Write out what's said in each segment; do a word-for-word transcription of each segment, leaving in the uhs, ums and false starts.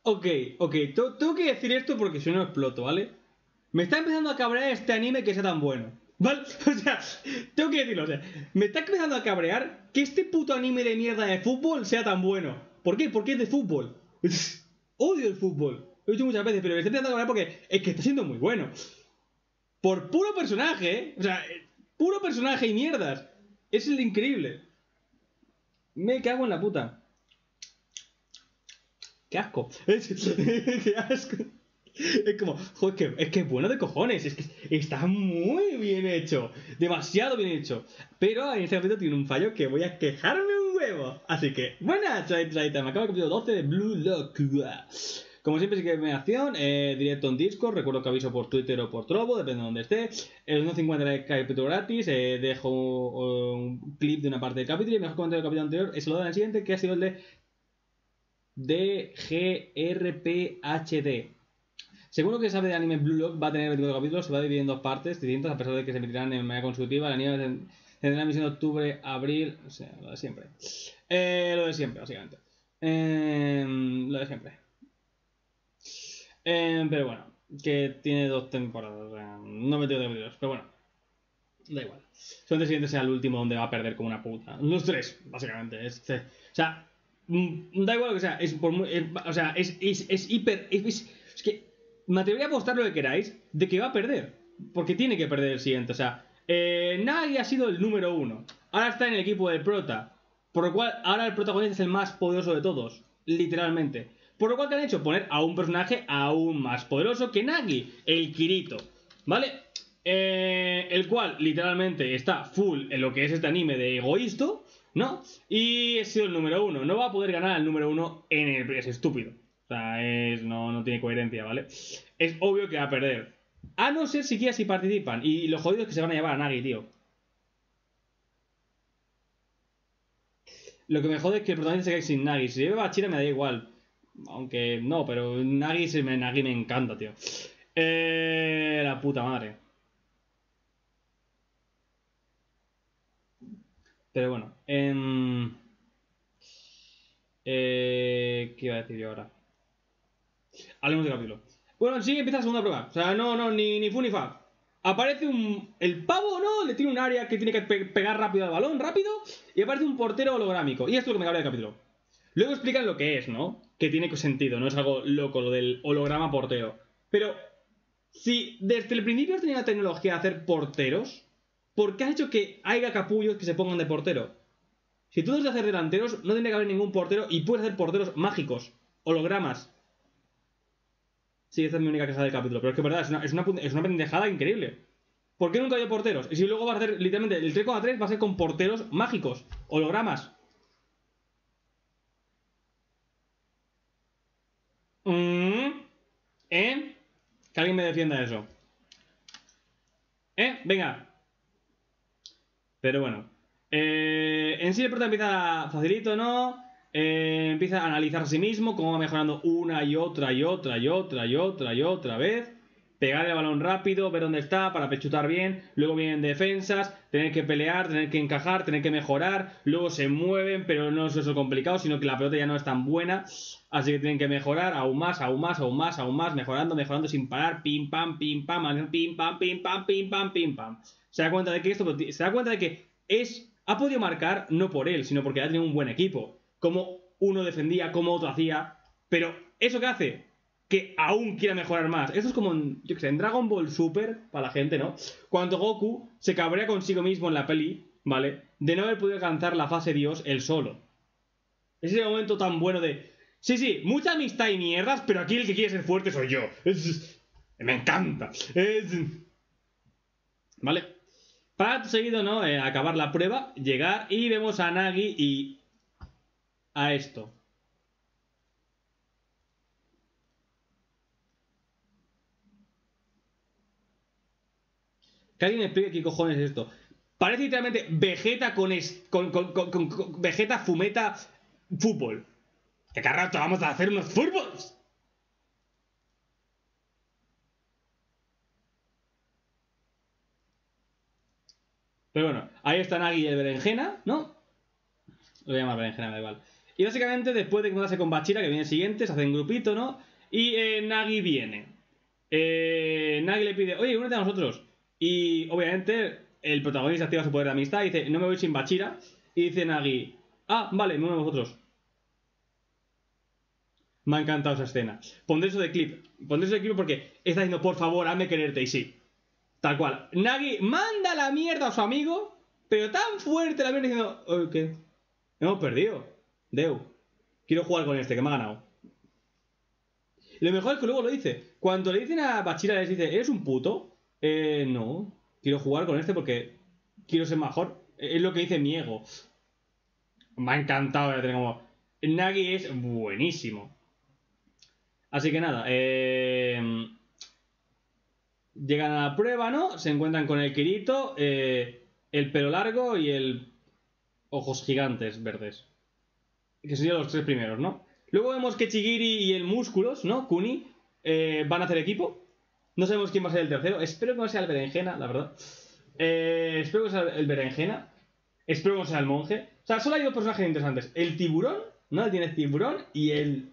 Ok, ok, T- tengo que decir esto porque si no exploto, ¿vale? Me está empezando a cabrear este anime que sea tan bueno, ¿vale? O sea, tengo que decirlo, o sea, me está empezando a cabrear que este puto anime de mierda de fútbol sea tan bueno. ¿Por qué? Porque es de fútbol. Odio el fútbol. Lo he dicho muchas veces, pero me está empezando a cabrear porque es que está siendo muy bueno. Por puro personaje, ¿eh? O sea, puro personaje y mierdas. Es el increíble. Me cago en la puta. ¡Qué asco! ¡Qué asco! Es como, joder, es que, es que es bueno de cojones. Es que está muy bien hecho. Demasiado bien hecho. Pero en este momento tiene un fallo que voy a quejarme un huevo. Así que, buenas, traita. Me acaba el capítulo doce de Blue Lock. Como siempre, si queréis acción, eh, directo en Discord. Recuerdo que aviso por Twitter o por Trovo, depende de donde esté. El uno cincuenta de capítulo gratis. Eh, dejo un, un clip de una parte del capítulo. Y el mejor comentario del capítulo anterior es el de la siguiente, que ha sido el de D G R P H D. Según lo que sabe de anime, Blue Lock va a tener veinticuatro capítulos, se va a dividir en dos partes distintas, a pesar de que se emitirán de manera consecutiva. El anime tendrá emisión de octubre, abril, o sea, lo de siempre. Eh, lo de siempre, básicamente. Eh, lo de siempre. Eh, pero bueno, que tiene dos temporadas, o sea, no me tengo de capítulos, pero bueno, da igual. Solamente el siguiente sea el último donde va a perder como una puta. Los tres, básicamente. Este, o sea, da igual lo que sea, es por muy, es, o sea, es, es, es hiper. Es, es, es que me atrevería a apostar lo que queráis de que va a perder. Porque tiene que perder el siguiente. O sea, eh, Nagi ha sido el número uno. Ahora está en el equipo del prota. Por lo cual, ahora el protagonista es el más poderoso de todos. Literalmente. Por lo cual, ¿qué han hecho? Poner a un personaje aún más poderoso que Nagi, el Kirito. ¿Vale? Eh, el cual literalmente está full en lo que es este anime de egoísto, ¿no? Y ha sido el número uno. No va a poder ganar al número uno en el... Es estúpido. O sea, es, no, no tiene coherencia, ¿vale? Es obvio que va a perder. A no ser siquiera si participan. Y lo jodido es que se van a llevar a Nagi, tío. Lo que me jode es que el protagonista se quede sin Nagi. Si lleva a Chira me da igual. Aunque no, pero Nagi, se me, Nagi me encanta, tío. Eh, la puta madre. Pero bueno. Eh, eh, ¿Qué iba a decir yo ahora? Hablemos del capítulo. Bueno, sí, empieza la segunda prueba. O sea, no, no, ni, ni fu ni fa. Aparece un... El pavo, ¿no? Le tiene un área que tiene que pe pegar rápido al balón, rápido. Y aparece un portero holográmico. Y esto es lo que me cabrea del capítulo. Luego explican lo que es, ¿no? Que tiene sentido, no es algo loco lo del holograma portero. Pero, si desde el principio has tenido la tecnología de hacer porteros, ¿por qué has hecho que haya capullos que se pongan de portero? Si tú debes de hacer delanteros, no tiene que haber ningún portero y puedes hacer porteros mágicos, hologramas. Sí, esta es mi única queja del capítulo, pero es que es verdad, es una, es una, es una pendejada increíble. ¿Por qué nunca hay porteros? Y si luego vas a hacer, literalmente, el tres coma tres va a ser con porteros mágicos, hologramas. Mm, ¿Eh? Que alguien me defienda eso. ¿Eh? Venga. Pero bueno. Eh, en sí el prota empieza facilito, ¿no? Eh, empieza a analizar a sí mismo, cómo va mejorando una y otra y otra y otra y otra y otra vez. Pegar el balón rápido, ver dónde está para pechutar bien. Luego vienen defensas, tener que pelear, tener que encajar, tener que mejorar. Luego se mueven, pero no es eso complicado, sino que la pelota ya no es tan buena. Así que tienen que mejorar aún más, aún más, aún más, aún más, mejorando, mejorando sin parar. Pim, pam, pim, pam, pim, pam, pim, pam, pim, pam, pim, pam. Se da cuenta de que esto, se da cuenta de que es, ha podido marcar no por él, sino porque ha tenido un buen equipo. Como uno defendía, como otro hacía. Pero, ¿eso qué hace? Que aún quiera mejorar más. Esto es como en, yo que sé, en Dragon Ball Super, para la gente, ¿no? Cuando Goku se cabrea consigo mismo en la peli, ¿vale? De no haber podido alcanzar la fase Dios él solo. Es ese momento tan bueno de... Sí, sí, mucha amistad y mierdas, pero aquí el que quiere ser fuerte soy yo. Es... Me encanta. Es... ¿Vale? Para seguido, ¿no? Eh, acabar la prueba, llegar y vemos a Nagi y... a esto. Que alguien me explique qué cojones es esto. Parece literalmente Vegeta con, es, con, con, con, con, con Vegeta Fumeta fútbol. ¿Qué carajo vamos a hacer unos fútbols? Pero bueno, ahí está Nagi y el berenjena, ¿no? Lo voy a llamar berenjena, me da igual. Y básicamente después de encontrarse con Bachira, que viene el siguiente, se hace un grupito, ¿no? Y eh, Nagi viene. Eh, Nagi le pide, oye, únete a nosotros. Y obviamente el protagonista activa su poder de amistad y dice, no me voy sin Bachira. Y dice Nagi, ah, vale, me uno a vosotros. Me ha encantado esa escena. Pondré eso de clip. Pondré eso de clip porque está diciendo, por favor, hazme quererte. Y sí. Tal cual. Nagi manda la mierda a su amigo, pero tan fuerte la mierda diciendo, oye, ¿qué? Hemos perdido. Deu. Quiero jugar con este, que me ha ganado. Y lo mejor es que luego lo dice. Cuando le dicen a Bachira, les dice, ¿eres un puto? Eh, no. Quiero jugar con este porque quiero ser mejor. Es lo que dice mi ego. Me ha encantado. Ya como... Nagi es buenísimo. Así que nada, eh... llegan a la prueba, ¿no? Se encuentran con el Kirito, eh... el pelo largo y el ojos gigantes verdes. Que serían los tres primeros, ¿no? Luego vemos que Chigiri y el Músculos, ¿no? Kuni, eh, van a hacer equipo. No sabemos quién va a ser el tercero. Espero que no sea el Berenjena, la verdad. Eh, espero que sea el Berenjena. Espero que no sea el Monje. O sea, solo hay dos personajes interesantes. El Tiburón, ¿no? Tiene el Tiburón y el...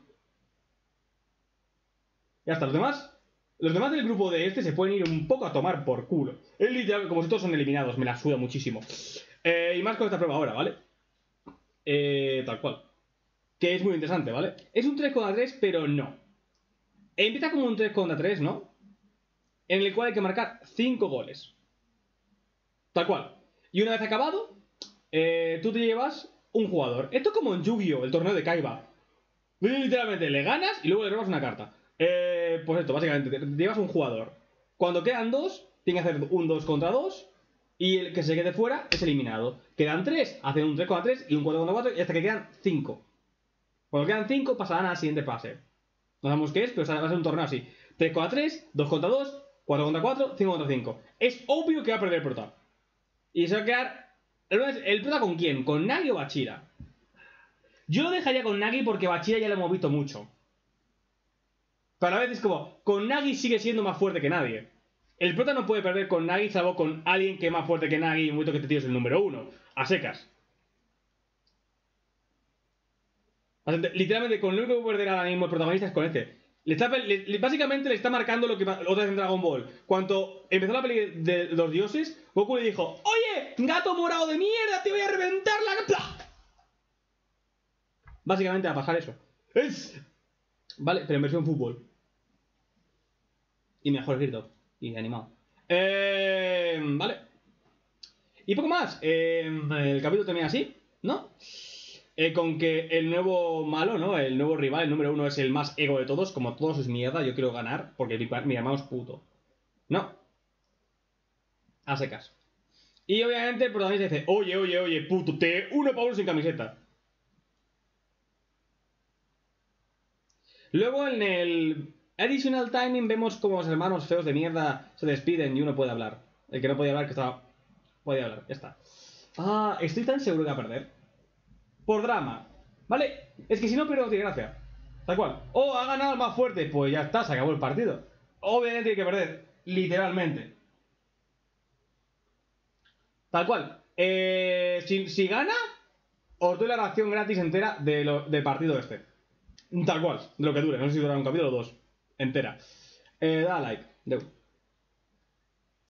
Ya está, los demás... Los demás del grupo de este se pueden ir un poco a tomar por culo. Es literal, como si todos son eliminados, me la suda muchísimo. Eh, y más con esta prueba ahora, ¿vale? Eh, tal cual. Que es muy interesante, ¿vale? Es un tres contra tres, pero no. Empieza como un tres contra tres, ¿no? En el cual hay que marcar cinco goles. Tal cual. Y una vez acabado, eh, tú te llevas un jugador. Esto es como en Yu-Gi-Oh!, el torneo de Kaiba. Literalmente, le ganas y luego le robas una carta. Eh, pues esto, básicamente, te llevas un jugador. Cuando quedan dos, tiene que hacer un dos contra dos. Y el que se quede fuera es eliminado. Quedan tres, hacen un tres contra tres y un cuatro contra cuatro y hasta que quedan cinco. Cuando quedan cinco, pasarán al siguiente fase. No sabemos qué es, pero va a ser un torneo así. tres contra tres, dos contra dos, cuatro contra cuatro, cinco contra cinco. Es obvio que va a perder el prota. Y se va a quedar... ¿El prota con quién? ¿Con Nagi o Bachira? Yo lo dejaría con Nagi porque Bachira ya lo hemos visto mucho. Pero a veces es como, con Nagi sigue siendo más fuerte que nadie. El prota no puede perder con Nagi, salvo con alguien que es más fuerte que Nagi y un momento que este tío es el número uno. A secas. Literalmente, con lo único que puede perder ahora mismo el protagonista es con este. Le está, le, básicamente le está marcando lo que otra vez en Dragon Ball. Cuando empezó la peli de los dioses, Goku le dijo, oye, gato morado de mierda, te voy a reventar la... ¡Plah! Básicamente a pasar eso. Es... Vale, pero en versión fútbol. Y mejor escrito. Y animado. Eh, vale. Y poco más. Eh, el capítulo termina así, ¿no? Eh, con que el nuevo malo, ¿no? El nuevo rival, el número uno, es el más ego de todos. Como todos es mierda, yo quiero ganar porque mi, mi hermano es puto. No. A secas. Y obviamente el protagonista dice, oye, oye, oye, puto, te uno para uno sin camiseta. Luego en el Additional Timing vemos como los hermanos feos de mierda se despiden y uno puede hablar. El que no podía hablar, que estaba... Podía hablar, ya está. Ah, estoy tan seguro que va a perder. Por drama. ¿Vale? Es que si no pierdo no tiene gracia. Tal cual. O ha ganado el más fuerte. Pues ya está, se acabó el partido. Obviamente tiene que perder. Literalmente. Tal cual. Eh, si, si gana, os doy la ración gratis entera de lo, del partido este. Tal cual. De lo que dure. No sé si durará un capítulo o dos. Entera. Eh, da like. Deu.